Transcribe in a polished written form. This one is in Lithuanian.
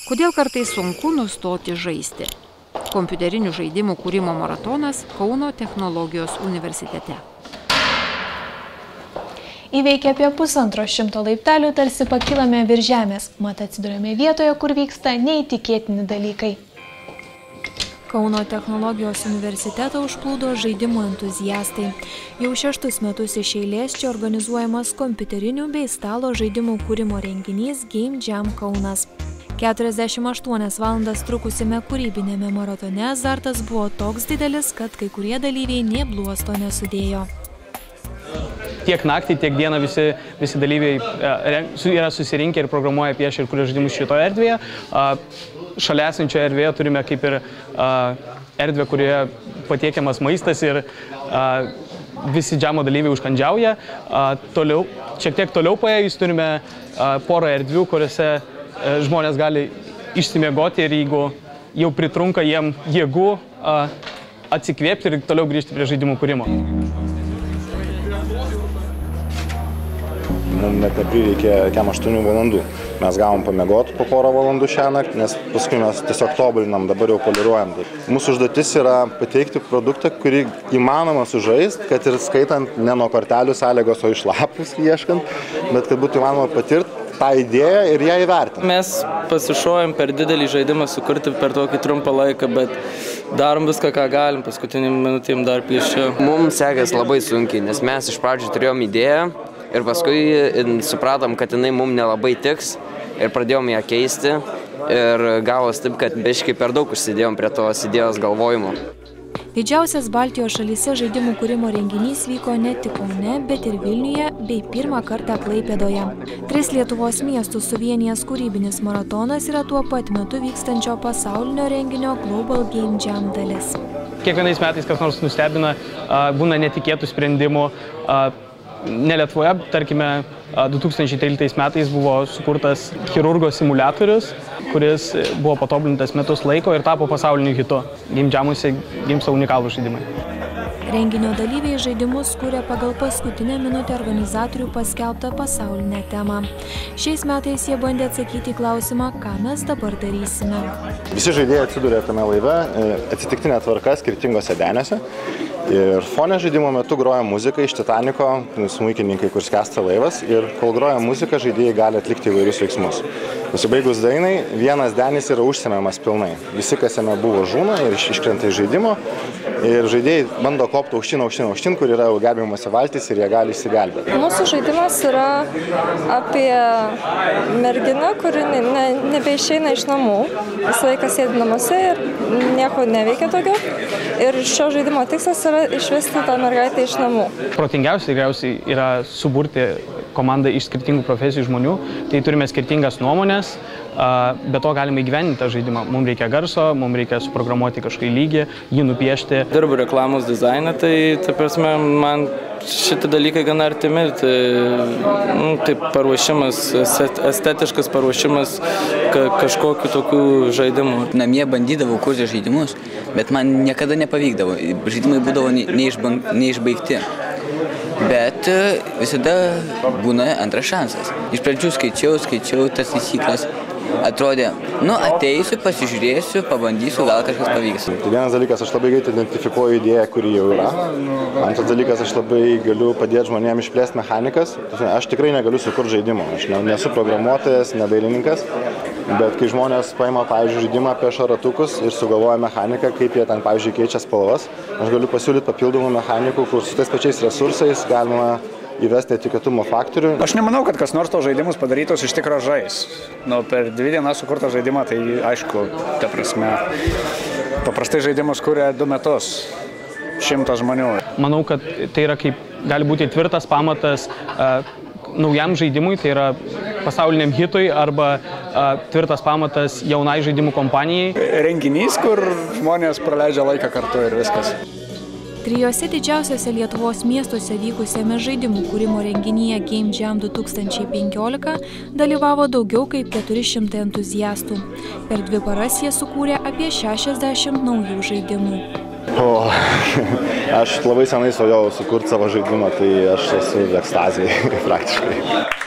Kodėl kartais sunku nustoti žaisti? Kompiuterinių žaidimų kūrimo maratonas Kauno technologijos universitete. Įveikę apie 150 laiptelių tarsi pakilame virš žemės, mat atsiduriame vietoje, kur vyksta neįtikėtini dalykai. Kauno technologijos universitetą užplūdo žaidimų entuziastai. Jau 6 metus iš eilės čia organizuojamas kompiuterinių bei stalo žaidimų kūrimo renginys Game Jam Kaunas. 48 valandas trukusiame kūrybinėme maratone azartas buvo toks didelis, kad kai kurie dalyviai nė bluosto nesudėjo. Tiek naktį, tiek dieną visi dalyviai yra susirinkę ir programuoja, piešia ir kuria žaidimus šitoje erdvėje. Šalia esančioje erdvėje turime kaip ir erdvę, kurioje patiekiamas maistas ir visi džamo dalyviai užkandžiauja. Šiek tiek toliau paėjus turime porą erdvių, kuriuose žmonės gali išsimiegoti ir jeigu jau pritrunka jiem jėgų atsikvėpti ir toliau grįžti prie žaidimų kūrimo. Mums net neprireikė 8 valandų. Mes gavom pamiegoti po porą valandų šią naktį, nes paskui mes tiesiog tobulinam, dabar jau poliruojam. Mūsų užduotis yra pateikti produktą, kurį įmanoma sužaisti, kad ir skaitant ne nuo kortelių sąlygos, o iš lapus ieškant, bet kad būtų įmanoma patirti tą idėją ir ją įvertinti. Mes pasišojom per didelį žaidimą sukurti per tokį trumpą laiką, bet darom viską, ką galim, paskutinėm minutėm dar pieščiau. Mums sekės labai sunkiai, nes mes iš pradžių turėjom idėją ir paskui supratom, kad jinai mums nelabai tiks ir pradėjom ją keisti ir gavos taip, kad biškai per daug užsidėjom prie tos idėjos galvojimo. Didžiausias Baltijos šalyse žaidimų kūrimo renginys vyko ne tik Kaune, bet ir Vilniuje bei pirmą kartą Klaipėdoje. 3 Lietuvos miestus suvienijęs kūrybinis maratonas yra tuo pat metu vykstančio pasaulinio renginio Global Game Jam dalis. Kiekvienais metais kas nors nustebina, būna netikėtų sprendimų. Ne Lietuvoje, tarkime, 2013 metais buvo sukurtas chirurgo simuliatorius, kuris buvo patobulintas metus laiko ir tapo pasauliniu hitu. Game Jamuose gimsta unikalūs žaidimai. Renginio dalyviai žaidimus kūrė pagal paskutinę minutę organizatorių paskelbtą pasaulinę temą. Šiais metais jie bandė atsakyti į klausimą, ką mes dabar darysime. Visi žaidėjai atsidūrė tame laive, atsitiktinė tvarka skirtingose denėse. Ir fone žaidimo metu groja muzika iš Titaniko, smuikininkai, kur skęsta laivas. Ir kol groja muzika, žaidėjai gali atlikti įvairius veiksmus. Pasibaigus dainai, vienas denis yra užsemiamas pilnai. Visi, kas jame buvo, žūna ir iškrenta iš žaidimo. Ir žaidėjai bando kopti aukštyn, kur yra gelbėjimosi valtis ir jie gali išsigelbėti. Mūsų žaidimas yra apie merginą, kuri nebeišeina iš namų. Visą laiką sėdi namuose ir nieko neveikia daugiau. Ir šio žaidimo tikslas yra išvesti tą mergaitę iš namų. Protingiausia tikriausiai yra suburti komandą iš skirtingų profesijų žmonių. Tai turime skirtingas nuomonės, be to galime įgyvendinti tą žaidimą. Mums reikia garso, mums reikia suprogramuoti kažkokį lygį, jį nupiešti. Dirbu reklamos dizainą, tai ta prasme, man šitie dalykai gana artimi. Tai paruošimas, estetiškas paruošimas kažkokių tokių žaidimų. Namie bandydavau kurti žaidimus, bet man niekada nepavykdavo. Žaidimai būdavo neišbaigti. Bet visada būna antras šansas. Iš pradžių skaičiau tas taisyklės. Atrodė, ateisiu, pasižiūrėsiu, pabandysiu, gal kažkas pavyks. Tai vienas dalykas, aš labai greit identifikuoju idėją, kuri jau yra. Antras dalykas, aš labai galiu padėti žmonėms išplėsti mechanikas. Aš tikrai negaliu sukurti žaidimo. Aš nesu programuotojas, ne dailininkas. Bet kai žmonės paima, pavyzdžiui, žaidimą apie ratukus ir sugalvoja mechaniką, kaip jie ten, pavyzdžiui, keičia spalvas, aš galiu pasiūlyti papildomų mechanikų, kur su tais pačiais resursais galima įvesti etikėtumo faktorių. Aš nemanau, kad kas nors to žaidimus padarytos iš tikro žais. Per 2 dienas sukurtą žaidimą, tai aišku, ta prasme, paprastai žaidimus kuria 2 metus, 100 žmonių. Manau, kad tai yra kaip gali būti tvirtas pamatas naujam žaidimui, tai yra pasauliniam hitui arba tvirtas pamatas jaunai žaidimų kompanijai. Renginys, kur žmonės praleidžia laiką kartu ir viskas. 3 didžiausiose Lietuvos miestuose vykusiame žaidimų kūrimo renginyje Game Jam 2015 dalyvavo daugiau kaip 400 entuziastų. Per 2 paras jie sukūrė apie 60 naujų žaidimų. Aš labai senai svajojau sukurti savo žaidimą, tai aš esu ekstazijai praktiškai.